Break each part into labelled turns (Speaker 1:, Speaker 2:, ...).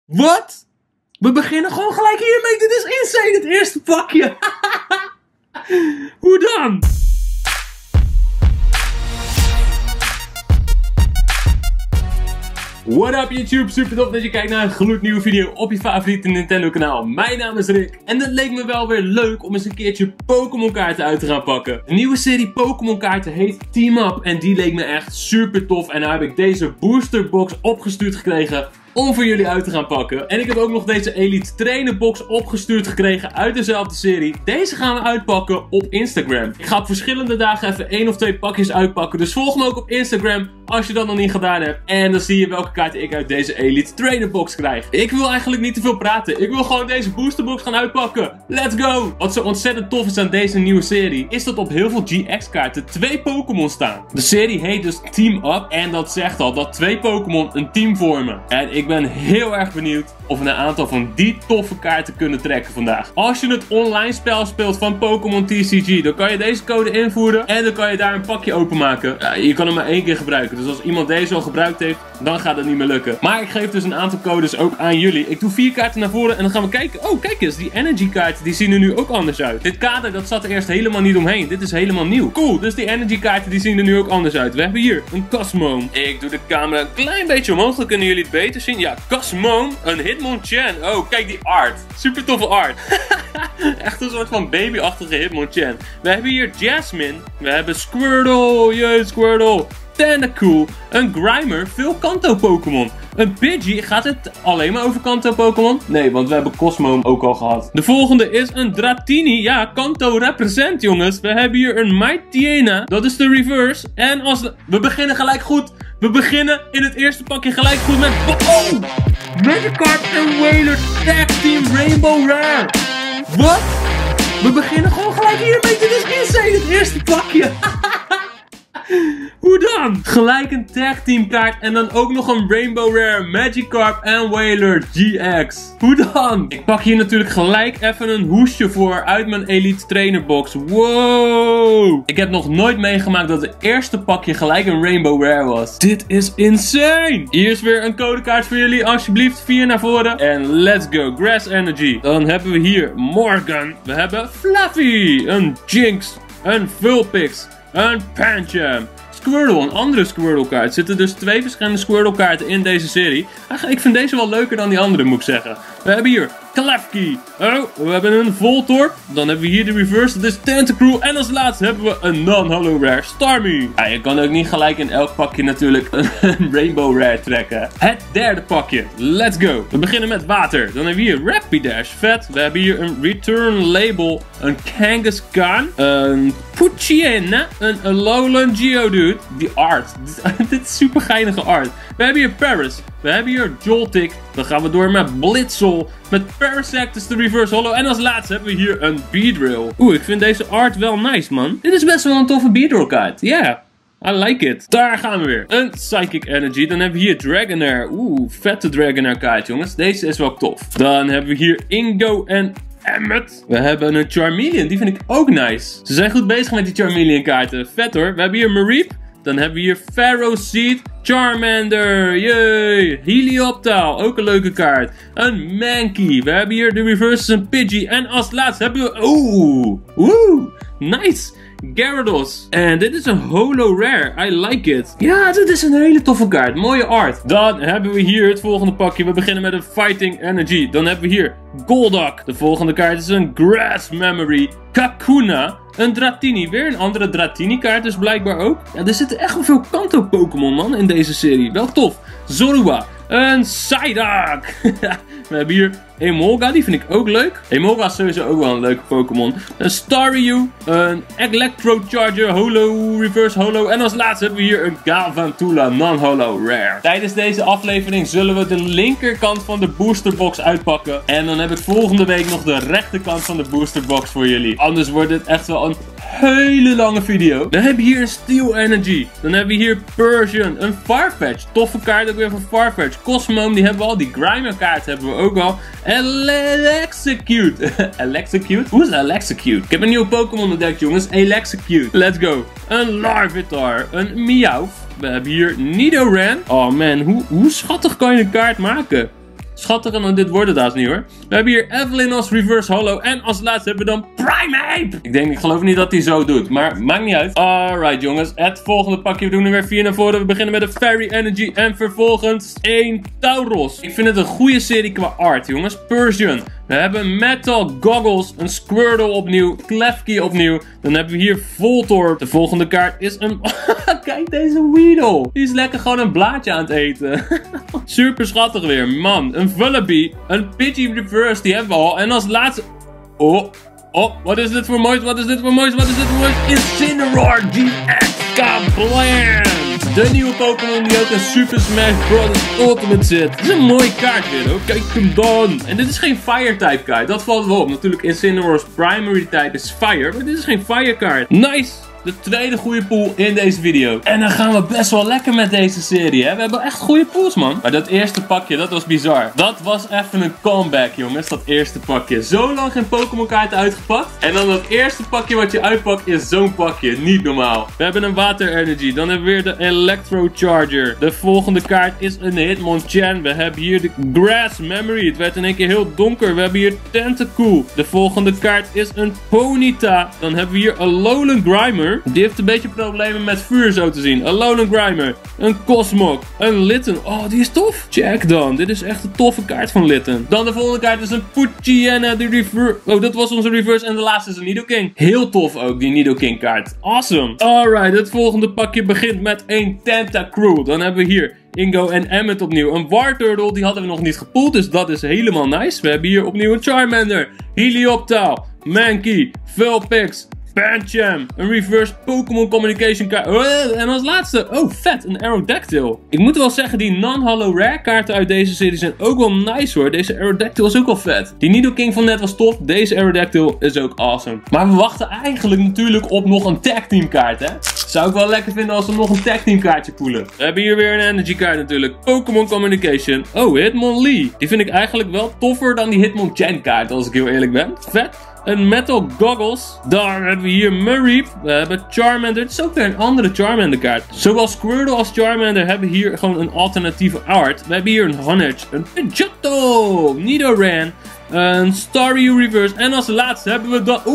Speaker 1: Wat? We beginnen gewoon gelijk hiermee. Dit is insane, het eerste pakje. Hoe dan? What up YouTube, super tof dat je kijkt naar een gloednieuwe video op je favoriete Nintendo kanaal. Mijn naam is Rick en het leek me wel weer leuk om eens een keertje Pokémon kaarten uit te gaan pakken. De nieuwe serie Pokémon kaarten heet Team Up en die leek me echt super tof. En nou heb ik deze boosterbox opgestuurd gekregen om voor jullie uit te gaan pakken. En ik heb ook nog deze Elite Trainer box opgestuurd gekregen uit dezelfde serie. Deze gaan we uitpakken op Instagram. Ik ga op verschillende dagen even 1 of 2 pakjes uitpakken. Dus volg me ook op Instagram als je dat nog niet gedaan hebt. En dan zie je welke kaarten ik uit deze Elite Trainer box krijg. Ik wil eigenlijk niet te veel praten. Ik wil gewoon deze boosterbox gaan uitpakken. Let's go! Wat zo ontzettend tof is aan deze nieuwe serie, is dat op heel veel GX kaarten 2 Pokémon staan. De serie heet dus Team Up. En dat zegt al dat 2 Pokémon een team vormen. En ik ben heel erg benieuwd of we een aantal van die toffe kaarten kunnen trekken vandaag. Als je het online spel speelt van Pokémon TCG, dan kan je deze code invoeren en dan kan je daar een pakje openmaken. Ja, je kan hem maar 1 keer gebruiken. Dus als iemand deze al gebruikt heeft, dan gaat het niet meer lukken. Maar ik geef dus een aantal codes ook aan jullie. Ik doe 4 kaarten naar voren en dan gaan we kijken. Oh, kijk eens, die energy kaarten die zien er nu ook anders uit. Dit kader, dat zat er eerst helemaal niet omheen. Dit is helemaal nieuw. Cool, dus die energy kaarten die zien er nu ook anders uit. We hebben hier een Cosmoem. Ik doe de camera een klein beetje omhoog, dan kunnen jullie het beter zien. Ja, Cosmoem, een Hitmonchan. Oh, kijk die art. Super toffe art. Echt een soort van babyachtige Hitmonchan. We hebben hier Jasmine. We hebben Squirtle. Jee, Squirtle. Tentacool, een Grimer, veel Kanto Pokémon. Een Pidgey, gaat het alleen maar over Kanto Pokémon? Nee, want we hebben Cosmoem ook al gehad. De volgende is een Dratini, ja, Kanto represent jongens. We hebben hier een Mightyena, dat is de reverse. En als we beginnen gelijk goed. We beginnen in het eerste pakje gelijk goed met... Oh! Magikarp en Wailord Tag Team Rainbow Rare. Wat? We beginnen gewoon gelijk hiermee, dit is insane, het eerste pakje. Hoe dan? Gelijk een tag team kaart en dan ook nog een Rainbow Rare, Magikarp en Wailord GX. Hoe dan? Ik pak hier natuurlijk gelijk even een hoesje voor uit mijn Elite Trainer box. Wow! Ik heb nog nooit meegemaakt dat het eerste pakje gelijk een Rainbow Rare was. Dit is insane! Hier is weer een codekaart voor jullie. Alsjeblieft, 4 naar voren. En let's go. Grass Energy. Dan hebben we hier Morgan. We hebben Fluffy. Een Jinx. Een Vulpix. Een Pancham. Squirtle, een andere Squirtle kaart. Er zitten dus 2 verschillende Squirtle kaarten in deze serie. Ik vind deze wel leuker dan die andere, moet ik zeggen. We hebben hier Klefki. Oh, we hebben een Voltorb. Dan hebben we hier de reverse, dat is Tentacruel. En als laatste hebben we een non-holo rare Starmie. Ja, je kan ook niet gelijk in elk pakje natuurlijk een Rainbow Rare trekken. Het derde pakje. Let's go. We beginnen met water. Dan hebben we hier Rapidash. Vet. We hebben hier een Return Label. Een Kangaskhan. Een Poochyena. Een Alolan Geodude. Die art. Dit is super geinige art. We hebben hier Paris. We hebben hier Joltik. Dan gaan we door met Blitzle. Met Parasectus de Reverse Holo. En als laatste hebben we hier een Beedrill. Oeh, ik vind deze art wel nice, man. Dit is best wel een toffe Beedrill kaart. Ja. Yeah. I like it. Daar gaan we weer. Een Psychic Energy. Dan hebben we hier Dragonair. Oeh, vette Dragonair kaart, jongens. Deze is wel tof. Dan hebben we hier Ingo en Emmet. We hebben een Charmeleon. Die vind ik ook nice. Ze zijn goed bezig met die Charmeleon kaarten. Vet hoor. We hebben hier Mareep. Dan hebben we hier Pharaoh Seed, Charmander, yay, Helioptile, ook een leuke kaart. Een Mankey, we hebben hier de reverse een Pidgey. En als laatste hebben we, nice, Gyarados. En dit is een holo rare, I like it. Ja, dit is een hele toffe kaart, mooie art. Dan hebben we hier het volgende pakje, we beginnen met een Fighting Energy. Dan hebben we hier Golduck. De volgende kaart is een Grass Memory, Kakuna. Een Dratini, weer een andere Dratini kaart dus blijkbaar ook. Ja, er zitten echt wel veel Kanto Pokémon man in deze serie. Wel tof. Zorua, een Psyduck. We hebben hier Emolga, die vind ik ook leuk. Emolga is sowieso ook wel een leuke Pokémon. Een Staryu, een Electro Charger, Holo, Reverse Holo. En als laatste hebben we hier een Galvantula non-holo rare. Tijdens deze aflevering zullen we de linkerkant van de boosterbox uitpakken. En dan heb ik volgende week nog de rechterkant van de boosterbox voor jullie. Anders wordt dit echt wel een hele lange video. Dan heb je hier een Steel Energy. Dan hebben we hier Persian, een Farfetch. Toffe kaart ook weer van Farfetch. Cosmoem, die hebben we al. Die Grimer kaart hebben we ook al. Alexecute. Alexecute? Hoe is Alexecute? Ik heb een nieuwe Pokémon ontdekt, jongens. Alexecute. Let's go. Een Larvitar. Een Meowth. We hebben hier Nidoran. Oh man, hoe schattig kan je een kaart maken? schattig en dit wordt het haast niet hoor. We hebben hier Evelyn als reverse holo. En als laatste hebben we dan Primeape. Ik geloof niet dat hij zo doet. Maar maakt niet uit. Alright jongens. Het volgende pakje. We doen er weer 4 naar voren. We beginnen met een Fairy Energy. En vervolgens 1 Tauros. Ik vind het een goede serie qua art jongens. Persian. We hebben Metal Goggles, een Squirtle opnieuw, Klefki opnieuw. Dan hebben we hier Voltorb. De volgende kaart is een... Kijk deze Weedle. Die is lekker gewoon een blaadje aan het eten. Super schattig weer, man. Een Vullaby, een Pidgey Reverse, die hebben we al. En als laatste... Oh, wat is dit voor moois? Wat is dit voor moois? Incineroar GX Kablam! De nieuwe Pokémon die ook in Super Smash Bros. Ultimate zit. Dit is een mooie kaart weer hoor. Kijk hem dan. En dit is geen Fire type kaart. Dat valt wel op. Natuurlijk Incineroar's primary type is Fire. Maar dit is geen Fire kaart. Nice! De tweede goede pool in deze video. En dan gaan we best wel lekker met deze serie, hè. We hebben echt goede pools, man. Maar dat eerste pakje, dat was bizar. Dat was even een comeback, jongens. Dat eerste pakje. Zo lang geen Pokémon kaarten uitgepakt. En dan dat eerste pakje wat je uitpakt is zo'n pakje. Niet normaal. We hebben een Water Energy. Dan hebben we weer de Electro Charger. De volgende kaart is een Hitmonchan. We hebben hier de Grass Memory. Het werd in één keer heel donker. We hebben hier Tentacool. De volgende kaart is een Ponyta. Dan hebben we hier een Alolan Grimer. Die heeft een beetje problemen met vuur zo te zien. Alolan Grimer. Een Cosmog. Een Litten. Oh, die is tof. Check dan. Dit is echt een toffe kaart van Litten. Dan de volgende kaart is een Poochyena. De reverse. Oh, dat was onze reverse. En de laatste is een Nidoking. Heel tof ook, die Nidoking kaart. Awesome. Alright, het volgende pakje begint met een Tentacruel. Dan hebben we hier Ingo en Emmet opnieuw. Een Wartortle, die hadden we nog niet gepoeld. Dus dat is helemaal nice. We hebben hier opnieuw een Charmander. Helioptile. Mankey. Vulpix. Pancham, een reverse Pokémon Communication kaart. En als laatste, oh vet, een Aerodactyl. Ik moet wel zeggen, die non-holo rare kaarten uit deze serie zijn ook wel nice hoor. Deze Aerodactyl is ook wel vet. Die Nidoking van net was tof, deze Aerodactyl is ook awesome. Maar we wachten eigenlijk natuurlijk op nog een tag team kaart, hè. Zou ik wel lekker vinden als we nog een tag team kaartje poelen. We hebben hier weer een energy kaart natuurlijk. Pokémon Communication. Oh, Hitmonlee. Die vind ik eigenlijk wel toffer dan die Hitmonchan kaart, als ik heel eerlijk ben. Vet. Een Metal Goggles. Dan hebben we hier Mareep. We hebben Charmander. Het is ook weer een andere Charmander kaart. Zowel Squirtle als Charmander hebben hier gewoon een alternatieve art. We hebben hier een Honedge. Een Pidgeotto. Nidoran. Een Staryu Reverse. En als laatste hebben we dat...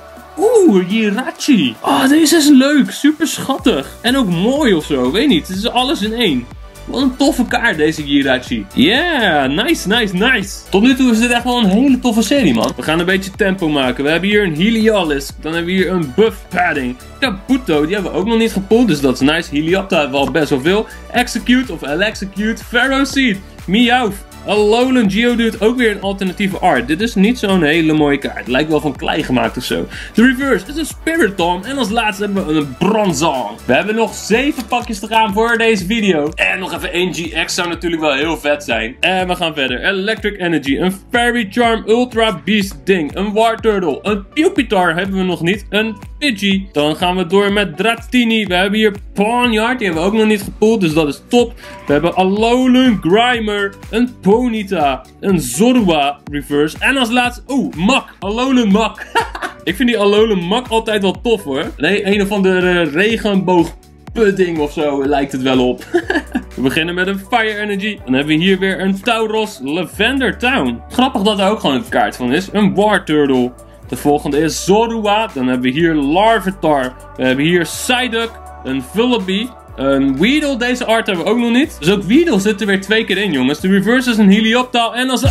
Speaker 1: Jirachi. Oh, deze is leuk. Super schattig. En ook mooi of zo. Weet niet. Het is alles in één. Wat een toffe kaart deze Jirachi. Yeah, nice. Tot nu toe is dit echt wel een hele toffe serie, man. We gaan een beetje tempo maken. We hebben hier een Heliolisk. Dan hebben we hier een Buff Padding. Kabuto, die hebben we ook nog niet gepoeld. Dus dat is nice. Helioptile hebben we al best wel veel. Execute of Alexecute. Ferroseed. Meowth. Alolan Geodude, ook weer een alternatieve art. Dit is niet zo'n hele mooie kaart. Lijkt wel van klei gemaakt of zo. De reverse is een Spiritomb. En als laatste hebben we een Bronzong. We hebben nog 7 pakjes te gaan voor deze video. En nog even 1 GX zou natuurlijk wel heel vet zijn. En we gaan verder. Electric Energy. Een Fairy Charm Ultra Beast Ding. Een Wartortle. Een Pupitar hebben we nog niet. Een Pidgey. Dan gaan we door met Dratini. We hebben hier Pawniard. Die hebben we ook nog niet gepoeld. Dus dat is top. We hebben Alolan Grimer. Een Ponyta. Een Zorua Reverse. En als laatste... Mak. Alolan Mak. Ik vind die Alolan Mak altijd wel tof hoor. Nee, een of andere regenboogpudding of zo lijkt het wel op. We beginnen met een Fire Energy. Dan hebben we hier weer een Tauros Lavender Town. Grappig dat er ook gewoon een kaart van is. Een Wartortle. De volgende is Zorua. Dan hebben we hier Larvitar. We hebben hier Psyduck. Een Vullaby. Een Weedle, deze art hebben we ook nog niet. Dus ook Weedle zit er weer 2 keer in, jongens. De reverse is een Helioptile. En als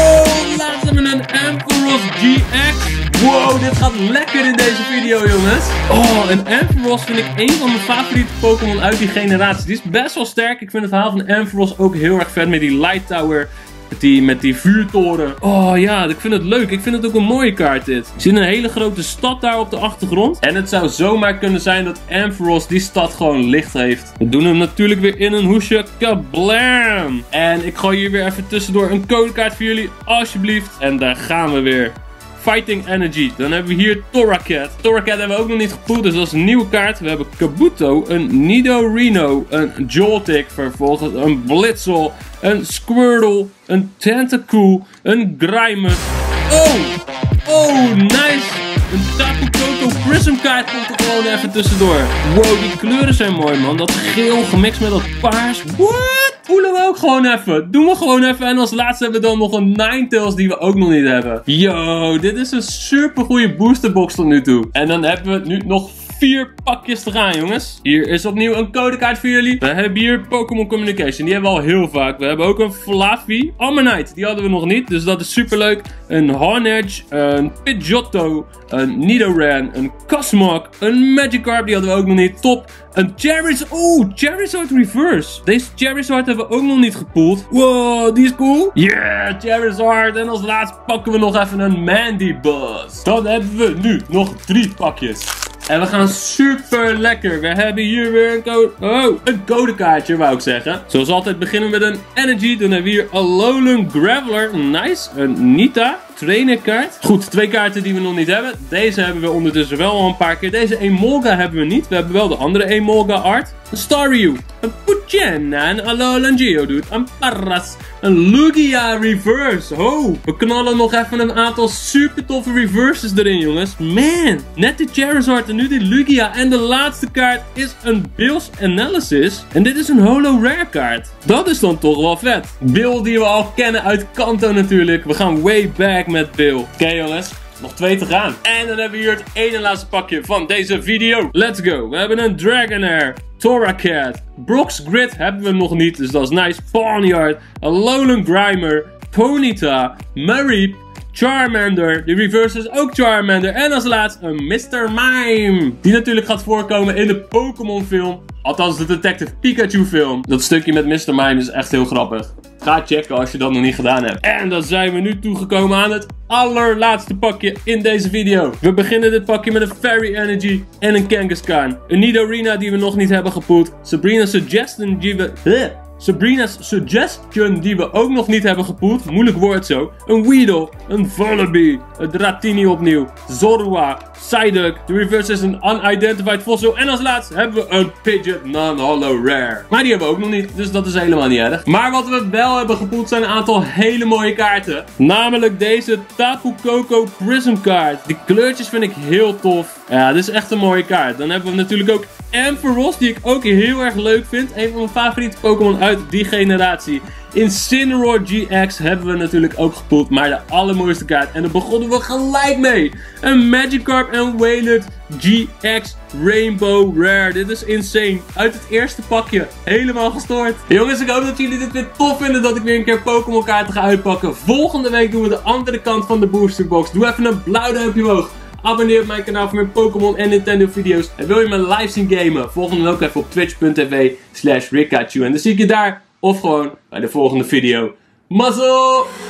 Speaker 1: laatst hebben we een Ampharos GX. Wow, dit gaat lekker in deze video, jongens. Een Ampharos vind ik een van mijn favoriete Pokémon uit die generatie. Die is best wel sterk. Ik vind het verhaal van Ampharos ook heel erg vet met die Light Tower. Met die vuurtoren. Oh ja, ik vind het leuk. Ik vind het ook een mooie kaart dit. Je ziet een hele grote stad daar op de achtergrond. En het zou zomaar kunnen zijn dat Ampharos die stad gewoon licht heeft. We doen hem natuurlijk weer in een hoesje. Kablam! En ik gooi hier weer even tussendoor een codekaart voor jullie. Alsjeblieft. En daar gaan we weer. Fighting Energy. Dan hebben we hier Torracat. Torracat hebben we ook nog niet gepoeld, dus dat is een nieuwe kaart. We hebben Kabuto, een Nidorino, een Joltik, vervolgens een Blitzel, een Squirtle, een Tentacool, een Grimer. Nice! Een Tapu Koko Prism kaart komt er gewoon even tussendoor. Wow, die kleuren zijn mooi, man. Dat geel gemixt met dat paars. What? Poelen we ook gewoon even. Doen we gewoon even. En als laatste hebben we dan nog een Ninetales die we ook nog niet hebben. Yo, dit is een super goede boosterbox tot nu toe. En dan hebben we nu nog 4 pakjes te gaan, jongens. Hier is opnieuw een codekaart voor jullie. We hebben hier Pokémon Communication. Die hebben we al heel vaak. We hebben ook een Fluffy. Ammonite. Die hadden we nog niet. Dus dat is super leuk. Een Honedge. Een Pidgeotto. Een Nidoran. Een Cosmog. Een Magikarp. Die hadden we ook nog niet. Top. Een Charizard. Oeh, Charizard Reverse. Deze Charizard hebben we ook nog niet gepoeld. Wow, die is cool. Yeah, Charizard. En als laatste pakken we nog even een Mandibuzz. Dan hebben we nu nog 3 pakjes. En we gaan super lekker. We hebben hier weer een codekaartje, wou ik zeggen. Zoals altijd beginnen we met een Energy. Dan hebben we hier Alolan Graveler. Nice. Een Nita. Trainerkaart. Goed, 2 kaarten die we nog niet hebben. Deze hebben we ondertussen wel al een paar keer. Deze Emolga hebben we niet. We hebben wel de andere Emolga art. Een Staryu. Een Poochyena. Een Alolan Geodude. Een Paras. Een Lugia Reverse. Ho. We knallen nog even een aantal super toffe reverses erin, jongens. Man. Net de Charizard en nu de Lugia. En de laatste kaart is een Bill's Analysis. En dit is een holo rare kaart. Dat is dan toch wel vet. Bill die we al kennen uit Kanto natuurlijk. We gaan way back met Bill. Oké, jongens. Nog 2 te gaan. En dan hebben we hier het ene laatste pakje van deze video. Let's go. We hebben een Dragonair. Torracat. Brock's Grid hebben we nog niet. Dus dat is nice. Pawniard. Alolan Grimer. Ponyta. Mareep. Charmander. De reverse is ook Charmander. En als laatst een Mr. Mime. Die natuurlijk gaat voorkomen in de Pokémon film. Althans de Detective Pikachu film. Dat stukje met Mr. Mime is echt heel grappig. Ga checken als je dat nog niet gedaan hebt. En dan zijn we nu toegekomen aan het allerlaatste pakje in deze video. We beginnen dit pakje met een Fairy Energy en een Kangaskhan. Een Nidorina die we nog niet hebben gepoeld. Sabrina's Suggestion die we ook nog niet hebben gepoeld. Moeilijk woord zo. Een Weedle. Een Vullaby. Een Dratini opnieuw. Zorua. Psyduck. De reverse is een Unidentified Fossil. En als laatste hebben we een Pidgeot Non-Holo Rare. Maar die hebben we ook nog niet. Dus dat is helemaal niet erg. Maar wat we wel hebben gepoeld zijn een aantal hele mooie kaarten. Namelijk deze Tapu Koko Prism kaart. Die kleurtjes vind ik heel tof. Ja, dit is echt een mooie kaart. Dan hebben we natuurlijk ook Ampharos, die ik ook heel erg leuk vind. Een van mijn favoriete Pokémon uit die generatie. Incineroar GX hebben we natuurlijk ook gepoeld, maar de allermooiste kaart. En daar begonnen we gelijk mee. Een Magikarp en Wailord GX Rainbow Rare. Dit is insane. Uit het eerste pakje. Helemaal gestoord. Jongens, ik hoop dat jullie dit weer tof vinden dat ik weer een keer Pokémon kaarten ga uitpakken. Volgende week doen we de andere kant van de boosterbox. Doe even een blauw duimpje omhoog. Abonneer op mijn kanaal voor meer Pokémon en Nintendo video's. En wil je me live zien gamen? Volg me dan ook even op twitch.tv/Rikachu. En dan zie ik je daar. Of gewoon bij de volgende video. Mazzel!